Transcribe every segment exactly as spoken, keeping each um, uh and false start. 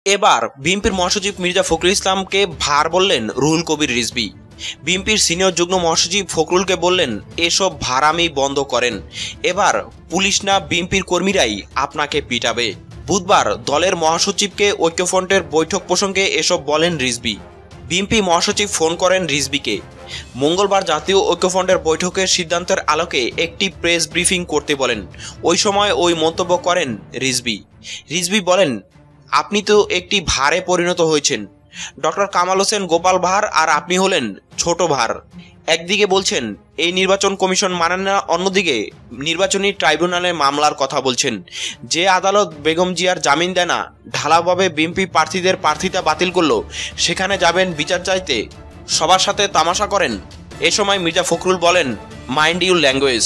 এবার বিএনপির মহাসচিব মির্জা ফখরুল ইসলামকে ভার বললেন রুহুল কবির রিজভী। বিএনপির সিনিয়র যুগ্ম মহাসচিব ফখরুলকে বললেন, এসব ভাড়ামি বন্ধ করেন, এবার পুলিশ না বিএনপির কর্মীরাই আপনাকে পিটাবে। বুধবার দলের মহাসচিবকে ঐক্যফ্রন্টের বৈঠক প্রসঙ্গে এসব বলেন রিজভী। বিএনপি মহাসচিব ফোন করেন রিজভীকে। মঙ্গলবার জাতীয় ঐক্যফ্রন্টের বৈঠকের সিদ্ধান্তের আলোকে একটি প্রেস ব্রিফিং করতে বলেন। ওই সময় ওই মন্তব্য করেন রিজভী। রিজভী বলেন, আপনি তো একটি ভারে পরিণত হয়েছেন। ডক্টর কামাল হোসেন গোপাল ভার আর আপনি হলেন ছোট ভার। একদিকে বলছেন এই নির্বাচন কমিশন মানেন না, অন্যদিকে নির্বাচনী ট্রাইব্যুনালে মামলার কথা বলছেন। যে আদালত বেগম জিয়ার জামিন দেয় না, ঢালাওভাবে বিএনপি প্রার্থীদের প্রার্থিতা বাতিল করলো, সেখানে যাবেন বিচার চাইতে, সবার সাথে তামাশা করেন। এ সময় মির্জা ফখরুল বলেন, মাইন্ড ইউর ল্যাঙ্গুয়েজ।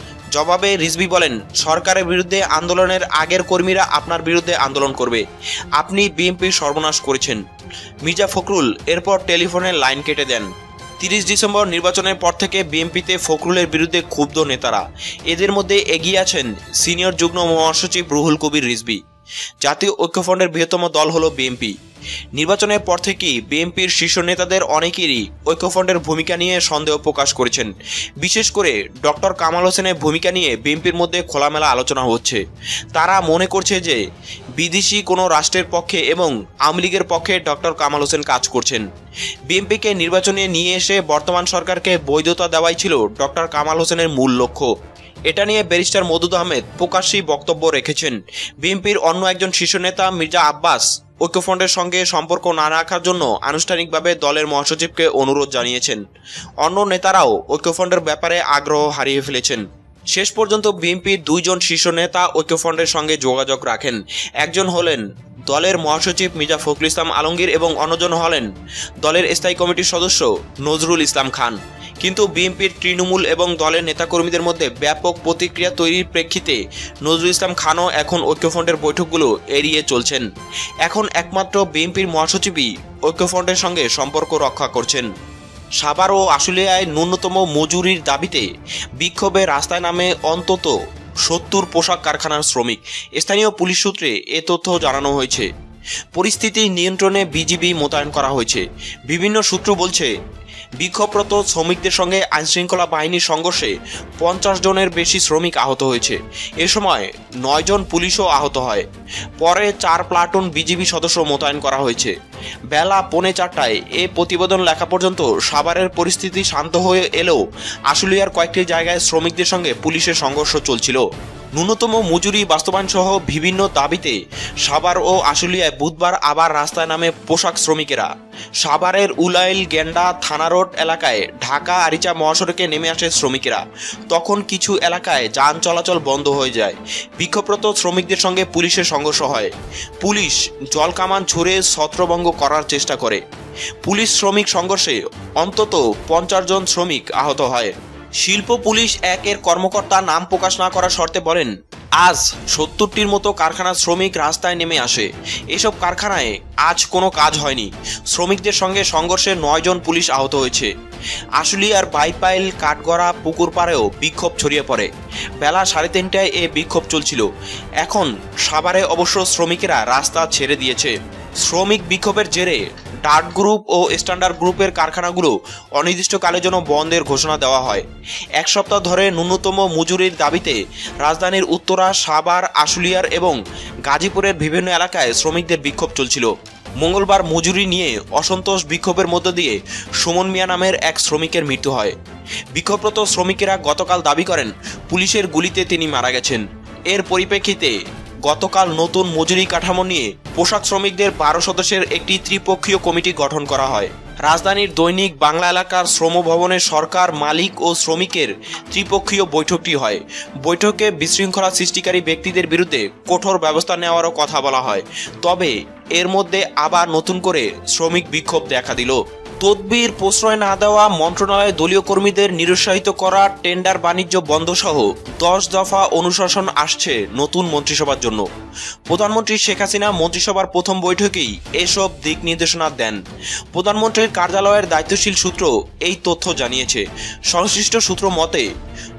জবাবে রিজভী বলেন, সরকারের বিরুদ্ধে আন্দোলনের আগের কর্মীরা আপনার বিরুদ্ধে আন্দোলন করবে, আপনি বিএনপির সর্বনাশ করেছেন। মির্জা ফখরুল এরপর টেলিফোনের লাইন কেটে দেন। তিরিশ ডিসেম্বর নির্বাচনের পর থেকে বিএনপিতে ফখরুলের বিরুদ্ধে ক্ষুব্ধ নেতারা। এদের মধ্যে এগিয়ে আছেন সিনিয়র যুগ্ম মহাসচিব রুহুল কবির রিজভী। জাতীয় ঐক্যফ্রন্টের বৃহত্তম দল হল বিএনপি। নির্বাচনের পর থেকেই বিএনপির শীর্ষ নেতাদের অনেকেরই ঐক্যফ্রন্টের ভূমিকা নিয়ে সন্দেহ প্রকাশ করেছেন। বিশেষ করে ডক্টর কামাল হোসেনের ভূমিকা নিয়ে বিএনপির মধ্যে খোলামেলা আলোচনা হচ্ছে। তারা মনে করছে যে বিদেশি কোনো রাষ্ট্রের পক্ষে এবং আওয়ামী লীগের পক্ষে ডক্টর কামাল হোসেন কাজ করছেন। বিএনপিকে নির্বাচনে নিয়ে এসে বর্তমান সরকারকে বৈধতা দেওয়াই ছিল ডক্টর কামাল হোসেনের মূল লক্ষ্য। এটা নিয়ে ব্যারিস্টার মওদুদ আহমেদ প্রকাশ্যেই বক্তব্য রেখেছেন। বিএনপির অন্য একজন শীর্ষ নেতা মির্জা আব্বাস ঐক্যফ্রন্টের সঙ্গে সম্পর্ক না রাখার জন্য আনুষ্ঠানিকভাবে দলের মহাসচিবকে অনুরোধ জানিয়েছেন। অন্য নেতারাও ঐক্যফ্রন্টের ব্যাপারে আগ্রহ হারিয়ে ফেলেছেন। শেষ পর্যন্ত বিএনপির দুইজন শীর্ষ নেতা ঐক্যফ্রন্টের সঙ্গে যোগাযোগ রাখেন। একজন হলেন দলের মহাসচিব মির্জা ফখরুল ইসলাম আলমগীর এবং অন্যজন হলেন দলের স্থায়ী কমিটির সদস্য নজরুল ইসলাম খান। কিন্তু বিএনপির তৃণমূল এবং দলের নেতাকর্মীদের মধ্যে ব্যাপক প্রতিক্রিয়া তৈরির প্রেক্ষিতে নজরুল ইসলাম খানও এখন ঐক্যফ্রন্টের বৈঠকগুলো এড়িয়ে চলছেন। এখন একমাত্র বিএনপির মহাসচিবই ঐক্যফ্রন্টের সঙ্গে সম্পর্ক রক্ষা করছেন। সাভার ও আশুলিয়ায় ন্যূনতম মজুরির দাবিতে বিক্ষোভে রাস্তায় নামে অন্তত সত্তর পোশাক কারখানার শ্রমিক। স্থানীয় পুলিশ সূত্রে এ তথ্য জানানো হয়েছে। পরিস্থিতি নিয়ন্ত্রণে বিজিবি মোতায়েন করা হয়েছে। বিভিন্ন সূত্র বলছে, বিক্ষোভরত শ্রমিকদের সঙ্গে আইনশৃঙ্খলা বাহিনীর সংঘর্ষে পঞ্চাশ জনের বেশি শ্রমিক আহত হয়েছে। এ সময় নয় জন পুলিশও আহত হয়। পরে চার প্লাটুন বিজিবি সদস্য মোতায়েন করা হয়েছে। বেলা পৌনে চারটায় এ প্রতিবেদন লেখা পর্যন্ত সাভারের পরিস্থিতি শান্ত হয়ে এলেও আশুলিয়ার কয়েকটি জায়গায় শ্রমিকদের সঙ্গে পুলিশের সংঘর্ষ চলছিল। ন্যূনতম মজুরি বাস্তবায়ন সহ বিভিন্ন দাবিতে সাভার ও আশুলিয়ায় বুধবার আবার রাস্তায় নামে পোশাক শ্রমিকেরা। সাভারের উলাইল গেন্ডা থানা রোড এলাকায় ঢাকা আরিচা মহাসড়কে নেমে আসে শ্রমিকেরা। তখন কিছু এলাকায় যান চলাচল বন্ধ হয়ে যায়। বিক্ষোভরত শ্রমিকদের সঙ্গে পুলিশের সংঘর্ষ হয়। পুলিশ জলকামান ছুড়ে ছত্রভঙ্গ করার চেষ্টা করে। পুলিশ শ্রমিক সংঘর্ষে অন্তত পঞ্চাশ জন শ্রমিক আহত হয়। শিল্প পুলিশ একের কর্মকর্তা নাম প্রকাশ না করার শর্তে বলেন, আজ সত্তরটির মতো কারখানার শ্রমিক রাস্তায় নেমে আসে। এসব কারখানায় আজ কোনো কাজ হয়নি। শ্রমিকদের সঙ্গে সংঘর্ষে নয় জন পুলিশ আহত হয়েছে। আশুলিয়ার বাইপাইল কাঠগড়া পুকুর পাড়েও বিক্ষোভ ছড়িয়ে পড়ে। বেলা সাড়ে তিনটায় এ বিক্ষোভ চলছিল। এখন সাভারে অবশ্য শ্রমিকেরা রাস্তা ছেড়ে দিয়েছে। শ্রমিক বিক্ষোভের জেরে ডার্ট গ্রুপ ও স্ট্যান্ডার্ড গ্রুপের কারখানাগুলো অনির্দিষ্টকালের জন্য বন্ধের ঘোষণা দেওয়া হয়। এক সপ্তাহ ধরে ন্যূনতম মজুরির দাবিতে রাজধানীর উত্তরা, সাভার, আশুলিয়ার এবং গাজীপুরের বিভিন্ন এলাকায় শ্রমিকদের বিক্ষোভ চলছিল। মঙ্গলবার মজুরি নিয়ে অসন্তোষ বিক্ষোভের মধ্য দিয়ে সুমন মিয়া নামের এক শ্রমিকের মৃত্যু হয়। বিক্ষোভরত শ্রমিকেরা গতকাল দাবি করেন পুলিশের গুলিতে তিনি মারা গেছেন। এর পরিপ্রেক্ষিতে গতকাল নতুন মজুরি কাঠামো নিয়ে পোশাক শ্রমিকদের বারো সদস্যের একটি ত্রিপক্ষীয় কমিটি গঠন করা হয়। রাজধানীর দৈনিক বাংলা এলাকার শ্রম ভবনে সরকার, মালিক ও শ্রমিকের ত্রিপক্ষীয় বৈঠকটি হয়। বৈঠকে বিশৃঙ্খলা সৃষ্টিকারী ব্যক্তিদের বিরুদ্ধে কঠোর ব্যবস্থা নেওয়ারও কথা বলা হয়। তবে এর মধ্যে আবার নতুন করে শ্রমিক বিক্ষোভ দেখা দিল। তদবির প্রশ্রয় না দেওয়া, মন্ত্রণালয়ে দলীয় কর্মীদের নিরুৎসাহিত করা, টেন্ডার বাণিজ্য বন্ধ সহ দশ দফা অনুশাসন আসছে নতুন মন্ত্রিসভার জন্য। প্রধানমন্ত্রী শেখ হাসিনা মন্ত্রিসভার প্রথম বৈঠকেই এসব দিক নির্দেশনা দেন। প্রধানমন্ত্রীর কার্যালয়ের দায়িত্বশীল সূত্র এই তথ্য জানিয়েছে। সংশ্লিষ্ট সূত্র মতে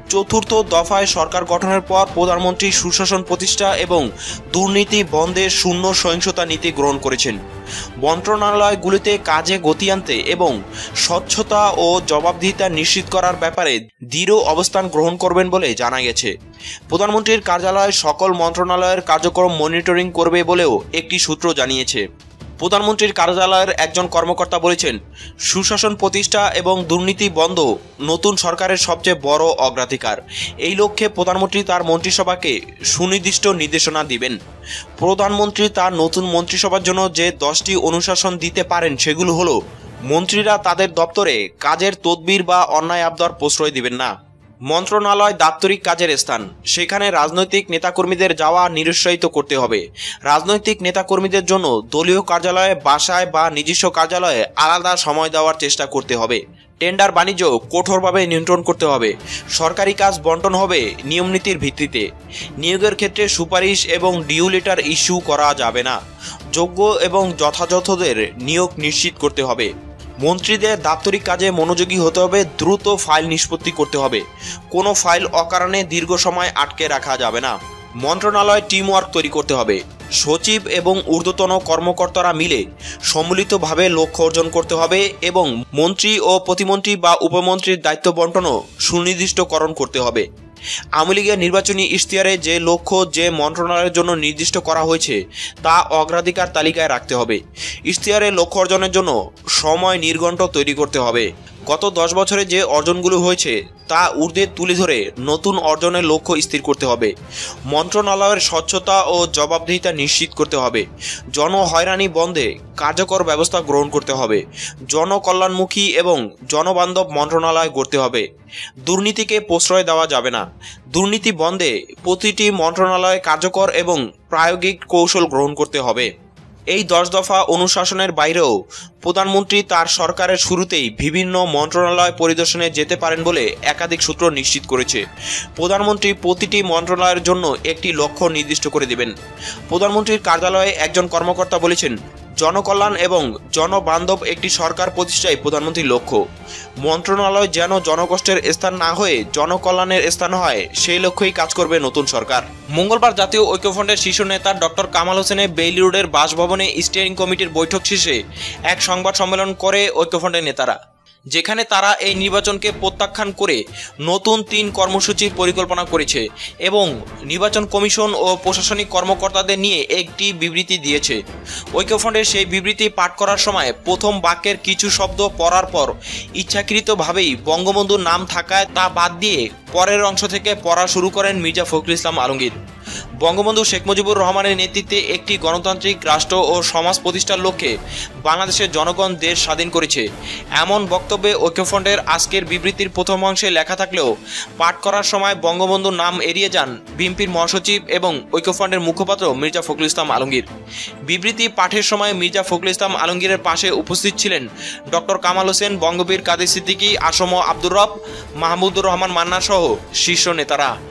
চতুর্থ দফায় সরকার গঠনের পর প্রধানমন্ত্রী সুশাসন প্রতিষ্ঠা এবং দুর্নীতি বন্ধের শূন্য সহিংসতা নীতি গ্রহণ করেছেন। মন্ত্রণালয়গুলিতে কাজে গতি আনতে এবং স্বচ্ছতা ও জবাবদিহিতা নিশ্চিত করার ব্যাপারে দৃঢ় অবস্থান গ্রহণ করবেন বলে জানা গেছে। প্রধানমন্ত্রীর কার্যালয় সকল মন্ত্রণালয়ের কার্যক্রম মনিটরিং করবে বলেও একটি সূত্র জানিয়েছে। প্রধানমন্ত্রীর কার্যালয়ের একজন কর্মকর্তা বলেছেন, সুশাসন প্রতিষ্ঠা এবং দুর্নীতি বন্ধ নতুন সরকারের সবচেয়ে বড় অগ্রাধিকার। এই লক্ষ্যে প্রধানমন্ত্রী তার মন্ত্রিসভাকে সুনির্দিষ্ট নির্দেশনা দিবেন। প্রধানমন্ত্রী তার নতুন মন্ত্রিসভার জন্য যে দশটি অনুশাসন দিতে পারেন সেগুলো হলো, মন্ত্রীরা তাদের দপ্তরে কাজের তদবির বা অন্যায় আবদার প্রশ্রয় দিবেন না। মন্ত্রণালয় দাপ্তরিক কাজের স্থান, সেখানে রাজনৈতিক নেতাকর্মীদের যাওয়া নিরুৎসাহিত করতে হবে। রাজনৈতিক নেতাকর্মীদের জন্য দলীয় কার্যালয়ে, বাসায় বা নিজস্ব কার্যালয়ে আলাদা সময় দেওয়ার চেষ্টা করতে হবে। টেন্ডার বাণিজ্য কঠোরভাবে নিয়ন্ত্রণ করতে হবে। সরকারি কাজ বন্টন হবে নিয়মনীতির ভিত্তিতে। নিয়োগের ক্ষেত্রে সুপারিশ এবং ডিউ লেটার ইস্যু করা যাবে না। যোগ্য এবং যথাযথদের নিয়োগ নিশ্চিত করতে হবে। মন্ত্রীদের দাপ্তরিক কাজে মনোযোগী হতে হবে। দ্রুত ফাইল নিষ্পত্তি করতে হবে। কোনো ফাইল অকারণে দীর্ঘ সময় আটকে রাখা যাবে না। মন্ত্রণালয় টিমওয়ার্ক তৈরি করতে হবে। সচিব এবং ঊর্ধ্বতন কর্মকর্তারা মিলে সম্মিলিতভাবে লক্ষ্য অর্জন করতে হবে এবং মন্ত্রী ও প্রতিমন্ত্রী বা উপমন্ত্রীর দায়িত্ব বন্টনও সুনির্দিষ্টকরণ করতে হবে। আওয়ামী লীগের নির্বাচনী ইশতেহারে যে লক্ষ্য যে মন্ত্রণালয়ের জন্য নির্দিষ্ট করা হয়েছে তা অগ্রাধিকার তালিকায় রাখতে হবে। ইশতেহারে লক্ষ্য অর্জনের জন্য সময় নির্ঘণ্ট তৈরি করতে হবে। গত দশ বছরে যে অর্জনগুলো হয়েছে তা ঊর্ধ্বে তুলে ধরে নতুন অর্জনের লক্ষ্য স্থির করতে হবে। মন্ত্রণালয়ের স্বচ্ছতা ও জবাবদিহিতা নিশ্চিত করতে হবে। জনহয়রানি বন্ধে কার্যকর ব্যবস্থা গ্রহণ করতে হবে। জনকল্যাণমুখী এবং জনবান্ধব মন্ত্রণালয় গড়তে হবে। দুর্নীতিকে প্রশ্রয় দেওয়া যাবে না। দুর্নীতি বন্ধে প্রতিটি মন্ত্রণালয় কার্যকর এবং প্রায়োগিক কৌশল গ্রহণ করতে হবে। এই দশ দফা অনুশাসনের বাইরেও প্রধানমন্ত্রী তার সরকারের শুরুতেই বিভিন্ন মন্ত্রণালয় পরিদর্শনে যেতে পারেন বলে একাধিক সূত্র নিশ্চিত করেছে। প্রধানমন্ত্রী প্রতিটি মন্ত্রণালয়ের জন্য একটি লক্ষ্য নির্দিষ্ট করে দেবেন। প্রধানমন্ত্রীর কার্যালয়ে একজন কর্মকর্তা বলেছেন, জনকল্যাণ এবং জনবান্ধব একটি সরকার প্রতিষ্ঠাই প্রধানমন্ত্রীর লক্ষ্য। মন্ত্রণালয় যেন জনকষ্টের স্থান না হয়ে জনকল্যাণের স্থান হয়, সেই লক্ষ্যেই কাজ করবে নতুন সরকার। মঙ্গলবার জাতীয় ঐক্যফ্রন্টের শীর্ষ নেতা ডক্টর কামাল হোসেনের বেইলি রোডের বাসভবনে স্টিয়ারিং কমিটির বৈঠক শেষে এক সংবাদ সম্মেলন করে ঐক্যফ্রন্টের নেতারা, যেখানে তারা এই নির্বাচনকে প্রত্যাখ্যান করে নতুন তিন কর্মসূচির পরিকল্পনা করেছে এবং নির্বাচন কমিশন ও প্রশাসনিক কর্মকর্তাদের নিয়ে একটি বিবৃতি দিয়েছে। ঐক্যফ্রন্টের সেই বিবৃতি পাঠ করার সময় প্রথম বাক্যের কিছু শব্দ পড়ার পর ইচ্ছাকৃতভাবেই বঙ্গবন্ধুর নাম থাকায় তা বাদ দিয়ে পরের অংশ থেকে পড়া শুরু করেন মির্জা ফখরুল ইসলাম আলমগীর। বঙ্গবন্ধু শেখ মুজিবুর রহমানের নেতৃত্বে একটি গণতান্ত্রিক রাষ্ট্র ও সমাজ প্রতিষ্ঠার লক্ষ্যে বাংলাদেশের জনগণ দেশ স্বাধীন করেছে, এমন বক্তব্যে ঐক্যফ্রন্টের আজকের বিবৃতির প্রথম অংশে লেখা থাকলেও পাঠ করার সময় বঙ্গবন্ধুর নাম এড়িয়ে যান বিএনপির মহাসচিব এবং ঐক্যফ্রন্টের মুখপাত্র মির্জা ফখরুল ইসলাম আলমগীর। বিবৃতি পাঠের সময় মির্জা ফখরুল ইসলাম আলমগীরের পাশে উপস্থিত ছিলেন ডক্টর কামাল হোসেন, বঙ্গবীর কাদের সিদ্দিকী, আসম আব্দুর রব, মাহমুদুর রহমান মান্না সহ শীর্ষ নেতারা।